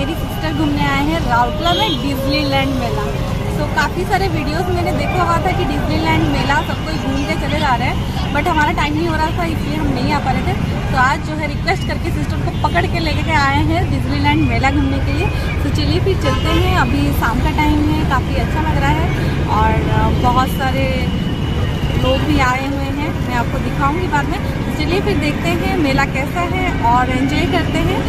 मेरी सिस्टर घूमने आए हैं राउरकेला में डिज्नीलैंड मेला। तो काफ़ी सारे वीडियोस मैंने देखा हुआ था कि डिज्नीलैंड मेला सब कोई घूम के चले जा रहे हैं, बट हमारा टाइम नहीं हो रहा था इसलिए हम नहीं आ पा रहे थे। तो आज जो है रिक्वेस्ट करके सिस्टर को पकड़ के लेके आए हैं डिज्नीलैंड मेला घूमने के लिए। तो चलिए फिर चलते हैं। अभी शाम का टाइम है, काफ़ी अच्छा लग रहा है और बहुत सारे लोग भी आए हुए हैं, मैं आपको दिखाऊंगी बाद में। तो चलिए फिर देखते हैं मेला कैसा है और एंजॉय करते हैं।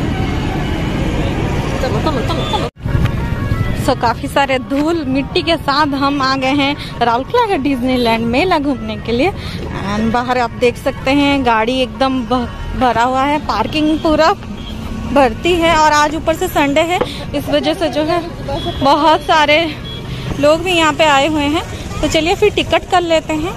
तो काफ़ी सारे धूल मिट्टी के साथ हम आ गए हैं राउरकेला के डिज्नीलैंड मेला घूमने के लिए। एंड बाहर आप देख सकते हैं गाड़ी एकदम भरा हुआ है, पार्किंग पूरा भरती है। और आज ऊपर से संडे है, इस वजह से जो है बहुत सारे लोग भी यहाँ पे आए हुए हैं। तो चलिए फिर टिकट कर लेते हैं।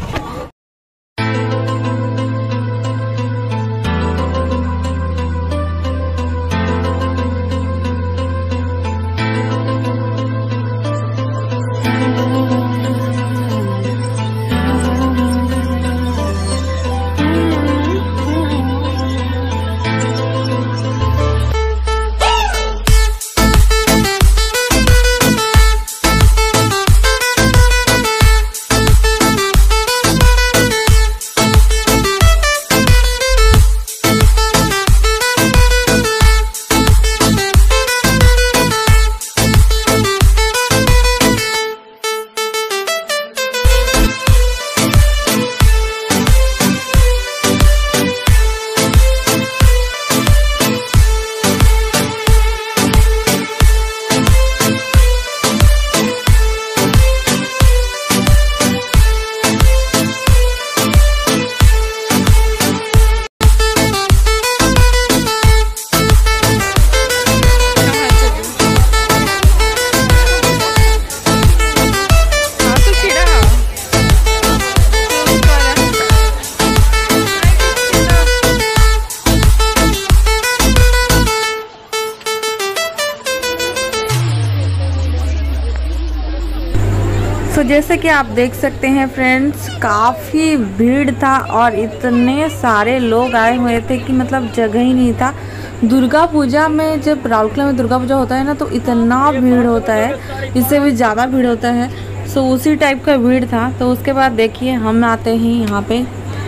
तो जैसे कि आप देख सकते हैं फ्रेंड्स, काफ़ी भीड़ था और इतने सारे लोग आए हुए थे कि मतलब जगह ही नहीं था। दुर्गा पूजा में जब राउरकेला में दुर्गा पूजा होता है ना, तो इतना भीड़ होता है, इससे भी ज़्यादा भीड़ होता है। सो उसी टाइप का भीड़ था। तो उसके बाद देखिए हम आते हैं यहाँ पे,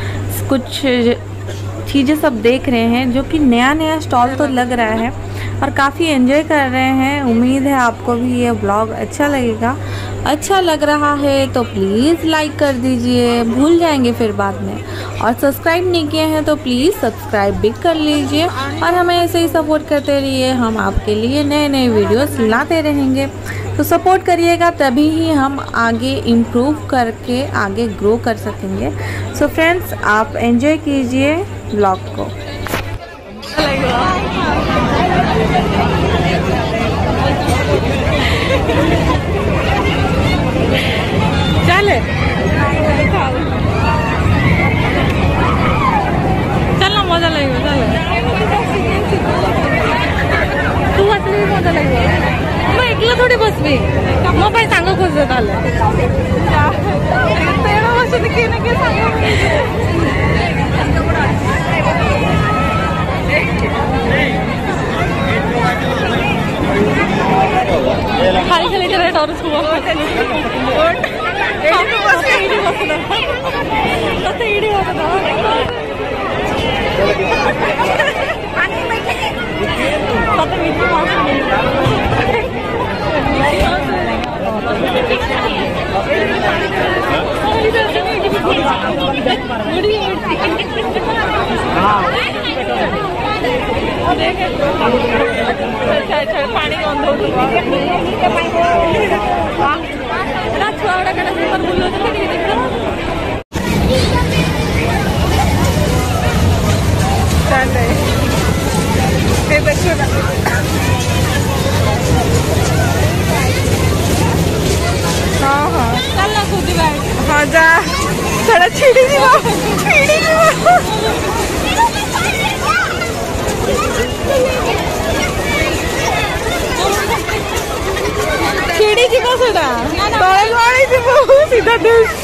कुछ चीज़ें सब देख रहे हैं जो कि नया नया स्टॉल तो लग रहा है और काफ़ी एंजॉय कर रहे हैं। उम्मीद है आपको भी ये व्लॉग अच्छा लगेगा। अच्छा लग रहा है तो प्लीज़ लाइक कर दीजिए, भूल जाएंगे फिर बाद में। और सब्सक्राइब नहीं किए हैं तो प्लीज़ सब्सक्राइब भी कर लीजिए और हमें ऐसे ही सपोर्ट करते रहिए। हम आपके लिए नए नए वीडियोस लाते रहेंगे। तो सपोर्ट करिएगा, तभी ही हम आगे इम्प्रूव करके आगे ग्रो कर सकेंगे। सो फ्रेंड्स, आप एंजॉय कीजिए व्लॉग को। चले चल ना, मजा लगेगा। चल तू असली मजा लगेगा, मग एकला थोडी बसवी, मग पण सांग खोजत आलं खाली खाली जरा टॉरस हुआ पानी हाँ हाँ चल ना खुद बैठ। हाँ जा थोड़ा छिड़ी छिड़ी ଯିବ ସେଟା ତଳେ ଗଳି ଯିବ ସିଧା ଦେଶ।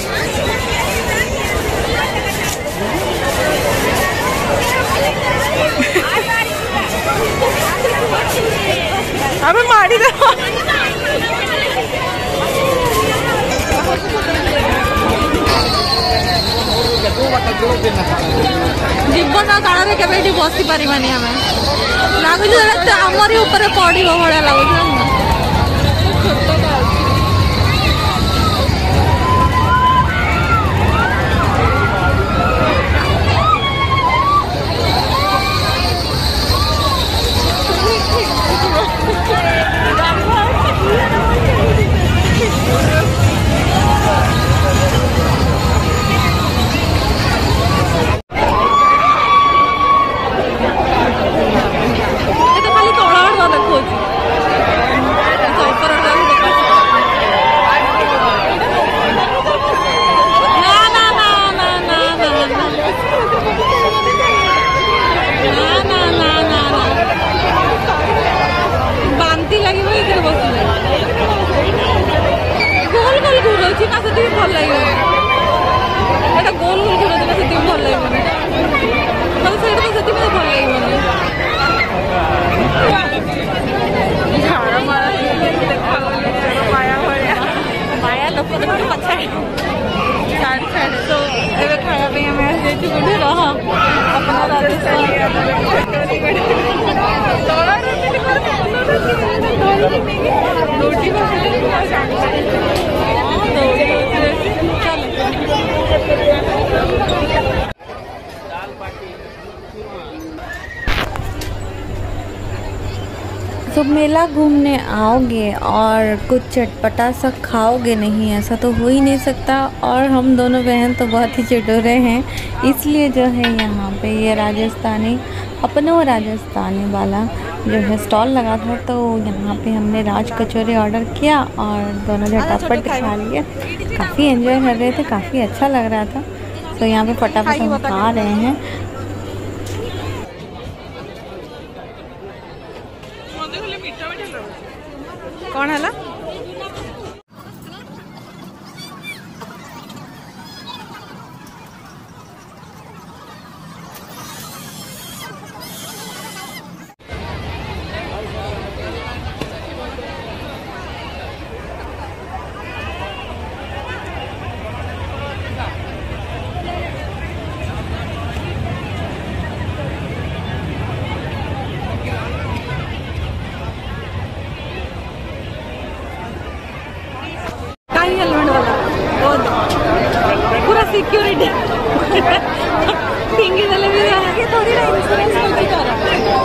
अबे मारी दे जीवन काल के बसी पारानी आम लगुच आमरी ऊपर पड़ भाया लगुच भल लगे गोल गोल घूर से भल लगे भल लगे माया लोक पचा तो ए खायापी आम रह अपना तो मेला घूमने आओगे और कुछ चटपटा सा खाओगे नहीं, ऐसा तो हो ही नहीं सकता। और हम दोनों बहन तो बहुत ही चटोरे हैं, इसलिए जो है यहाँ पे ये राजस्थानी अपनों राजस्थानी वाला जो है स्टॉल लगा था, तो यहाँ पे हमने राज कचौरी ऑर्डर किया और दोनों झटापट खा लिए। काफ़ी एंजॉय कर रहे थे, काफ़ी अच्छा लग रहा था। तो यहाँ पे फटाफट हम खा रहे हैं। कौन है ला? पूरा सिक्योरिटी पिंगी वाले भी आगे थोड़ी ना इंश्योरेंस नहीं कर रहा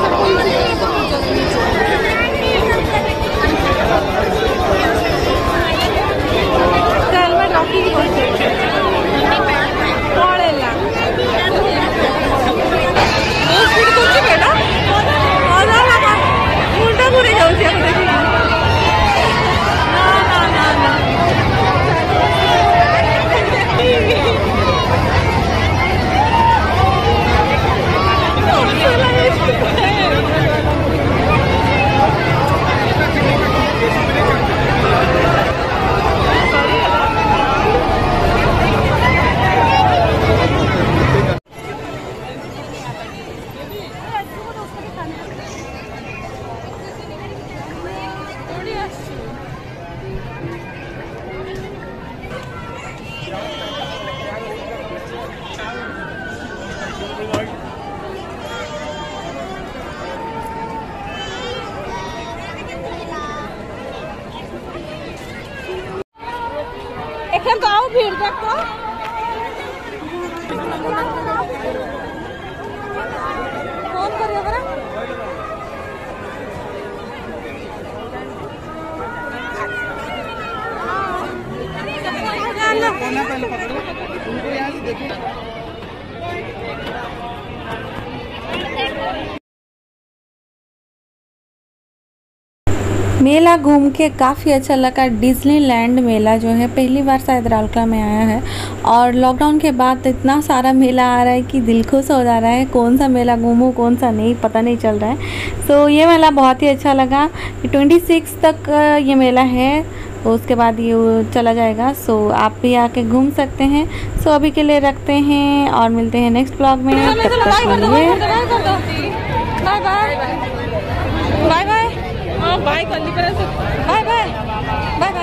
हेलमेट रखी की बोलते पड़ेला दो स्पीड करछि बेटा मजा लगा मुंडा घुरे जाउछि हम देखि ना ना ना ना गाँव भीड़ देखो फोन करियो बरा पहले पकड़ो उनको यहाँ से देखो। मेला घूम के काफ़ी अच्छा लगा। डिज्नीलैंड मेला जो है पहली बार शायद राउरकेला में आया है और लॉकडाउन के बाद इतना सारा मेला आ रहा है कि दिल खुश हो जा रहा है। कौन सा मेला घूमूं कौन सा नहीं पता नहीं चल रहा है। सो ये मेला बहुत ही अच्छा लगा। 26 तक ये मेला है, उसके बाद ये चला जाएगा। सो आप भी आके घूम सकते हैं। सो अभी के लिए रखते हैं और मिलते हैं नेक्स्ट ब्लॉग में। तब तक के लिए बाय बाय। बाय कर ली, बाय बाय बाय।